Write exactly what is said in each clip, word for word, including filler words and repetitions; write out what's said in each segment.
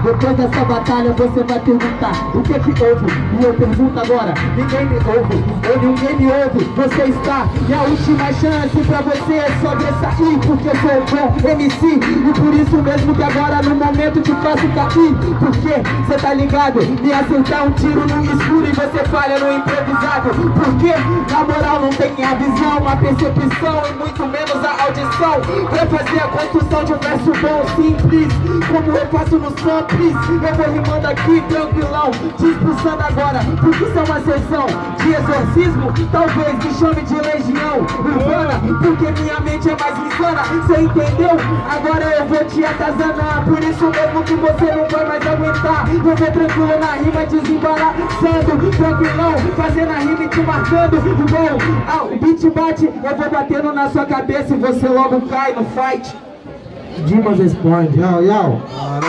Depois dessa batalha você vai perguntar o que que houve, e eu pergunto agora, ninguém me ouve, ou ninguém me ouve, você está, e a última chance pra você é sobressair, porque eu sou bom M C, e por isso mesmo que agora no momento te faço cair, porque cê tá ligado, me acertar um tiro no escuro e você falha no improvisado, porque na moral não tem a visão, a percepção e muito menos a audição, pra fazer a construção de um verso bom, simples, como eu faço no Samples, eu vou rimando aqui tranquilão, te expulsando agora, porque isso é uma sessão de exorcismo, talvez me chame de legião urbana, porque minha mente é mais insana, cê entendeu? Agora eu vou te atazanar, por isso mesmo que você não vai mais aguentar, eu vou tranquilo na rima desembaraçando, tranquilão, fazendo a rima e te marcando, igual ah, o beat bate, eu vou batendo na sua cabeça e você logo cai no fight. Dimas responde, yau, yau.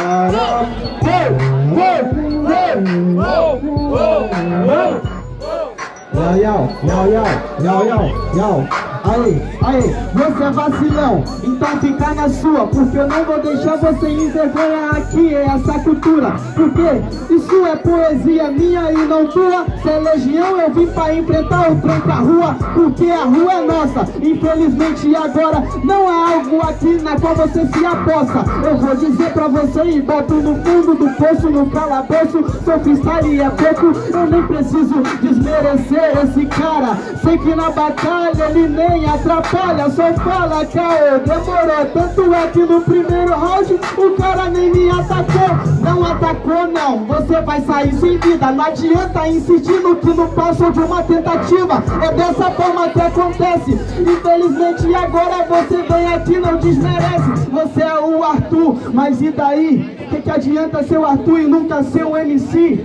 Yau, yau, yau, yau, yau, yau, yau. Aí, aí, você é vacilão, então fica na sua, porque eu não vou deixar você envergonhar aqui essa cultura, porque isso é poesia minha e não tua. Se é legião eu vim pra enfrentar o tranca-rua, porque a rua é nossa, infelizmente agora não há algo aqui na qual você se aposta. Eu vou dizer pra você e boto no fundo do poço, no calabouço, seu freestyle é pouco, eu nem preciso desmerecer esse cara, sei que na batalha ele nem atrapalha, só fala caô, demorou, tanto é que no primeiro round o cara nem me atacou, não atacou não, você vai sair sem vida, não adianta insistir no que não passou de uma tentativa, é dessa forma que acontece, infelizmente agora você vem aqui e não desmerece, você é o Arthur, mas e daí? Que que adianta ser o Arthur e nunca ser um M C?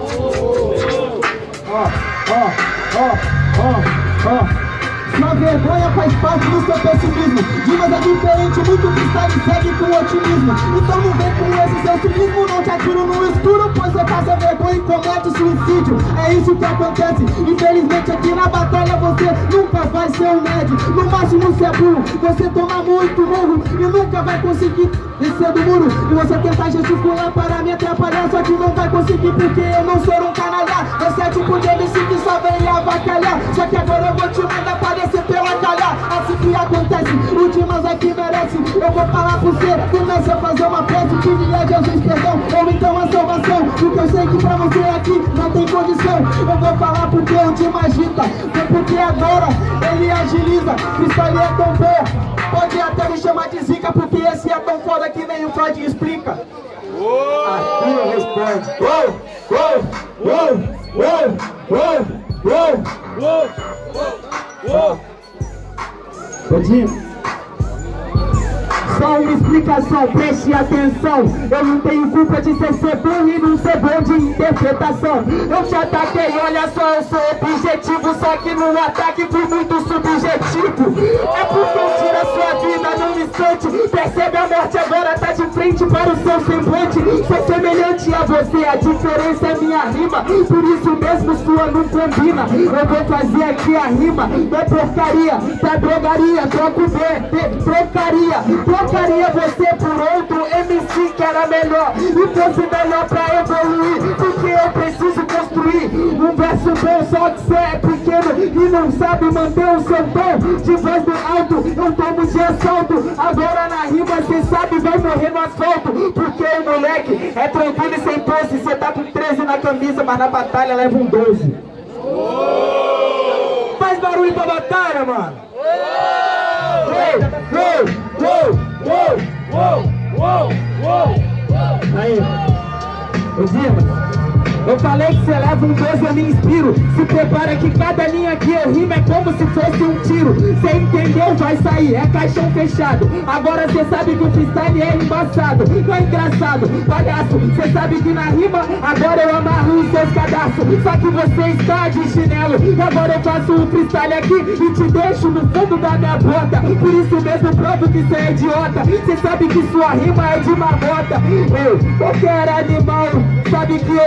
Ó, ó, ó, ó, ó. Sua vergonha faz parte do seu pessimismo. Dimas é diferente, muito freestyle segue com otimismo. Então não vem com esse seu cinismo, não te atiro no escuro, pois você passa vergonha e comete suicídio. É isso que acontece, infelizmente aqui na batalha você nunca vai ser um nerd. No máximo você é burro, você toma muito murro e nunca vai conseguir descer do muro. E você tentar gesticular para me atrapalhar, só que não vai conseguir porque eu não sou um canalha. Você é tipo de M C que só vem avacalhar, só que agora eu vou te mandar para descer pela calha. Assim que acontece, o Dimas aqui merece. Eu vou falar pra você, começa a fazer uma prece, pedir a Jesus perdão, ou então a salvação, porque eu sei que pra você aqui não tem condição. Eu vou falar porque o Dimas agita, foi porque agora ele agiliza. Freestyle é tão bom, pode até me chamar de zica, porque esse é tão foda que nem o Freud explica. Aqui eu respondo. Uou, uou, uou, uou, uou, uou, uou, uou. Todinho. Só uma explicação, preste atenção. Eu não tenho culpa de ser ser bom e não ser bom de interpretação. Eu te ataquei, olha só, eu sou objetivo, só que no ataque fui muito subjetivo. É porque eu tiro a sua vida num instante. Percebe a morte agora tá de frente para o seu semblante. Sou semelhante a você, a diferença é minha rima, por isso mesmo sua não combina. Eu vou fazer aqui a rima, não é porcaria, tá drogaria, troco B, T, trocaria. Trocaria você por outro M C que era melhor e fosse melhor pra evoluir, porque eu preciso construir um verso bom, só que cê é pequeno e não sabe manter o seu tom de voz do alto, eu tomo de assalto, agora na rima cê sabe vai morrer no asfalto, porque o moleque é tranquilo e sem posse, cê tá com treze na camisa, mas na batalha leva um doze. Faz barulho pra batalha, mano! Uou, uou, uou, uou, uou, uou. Aí, ô Dimas, eu falei que você leva um doze, eu me inspiro. Se prepara que cada linha que eu rimo é como se fosse um tiro. Cê entendeu? Vai sair, é caixão fechado. Agora cê sabe que o freestyle é embaçado, não é engraçado, palhaço. Cê sabe que na rima, agora eu amarro os seus cadastros. Só que você está de chinelo, e agora eu faço um freestyle aqui e te deixo no fundo da minha bota. Por isso mesmo provo que cê é idiota. Cê sabe que sua rima é de marmota. Eu, qualquer animal sabe que eu vou de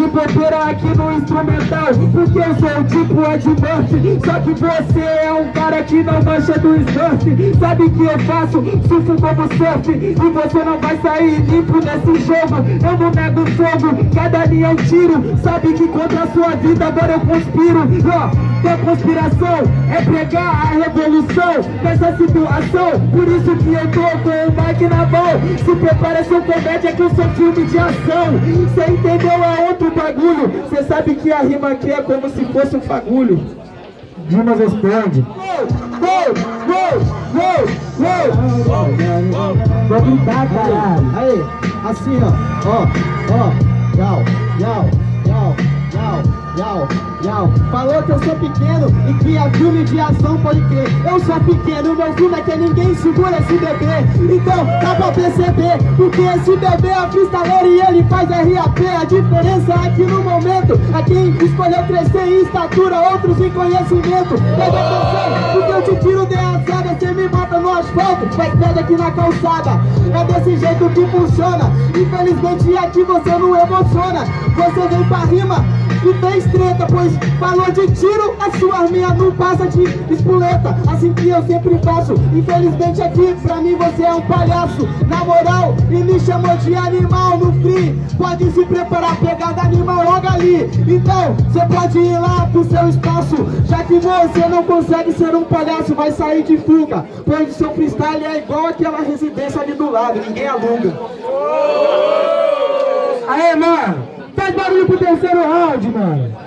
de bobeira aqui no instrumental, porque eu sou o tipo Ed Murphy. Só que você é um cara que não mancha do Smurf. Sabe que eu faço, surfo como surf, e você não vai sair limpo nesse jogo. Eu não nego fogo, cada linha é um tiro. Sabe que contra a sua vida agora eu conspiro. Ó, tua conspiração é pregar a revolução nessa situação. Por isso que eu tô com o mic na mão. Se prepara, seu comédia que eu sou filme de ação. Cê entendeu a outro bagulho? Cê sabe que a rima aqui é como se fosse um fagulho. Dimas responde. Gol, gol, gol, gol, gol. Vou gritar, caralho. Aí, assim ó, ó, ó, yau, yau, yau, yau, yau, yau. Falou que eu sou pequeno e que é filme de ação, pode crer. Eu sou pequeno, meu filme é que ninguém segura esse bebê. Então dá pra perceber, porque esse bebê é freestyler e ele faz R A P. A diferença aqui no momento é quem escolheu crescer em estatura, outros em conhecimento. Pega atenção, porque eu te tiro de assada, cê me mata no asfalto, faz pedra aqui na calçada. É desse jeito que funciona. Infelizmente aqui você não emociona. Você vem pra rima e fez treta, pois falou de tiro, a sua arminha não passa de espoleta. Assim que eu sempre faço. Infelizmente aqui pra mim você é um palhaço, na moral, e me chamou de animal no free. Pode se preparar, pegada animal logo ali. Então você pode ir lá pro seu espaço, já que você não consegue ser um palhaço, vai sair de fuga, pois o seu freestyle é igual aquela residência ali do lado, ninguém aluga. Aê, mano, faz barulho pro terceiro round, mano.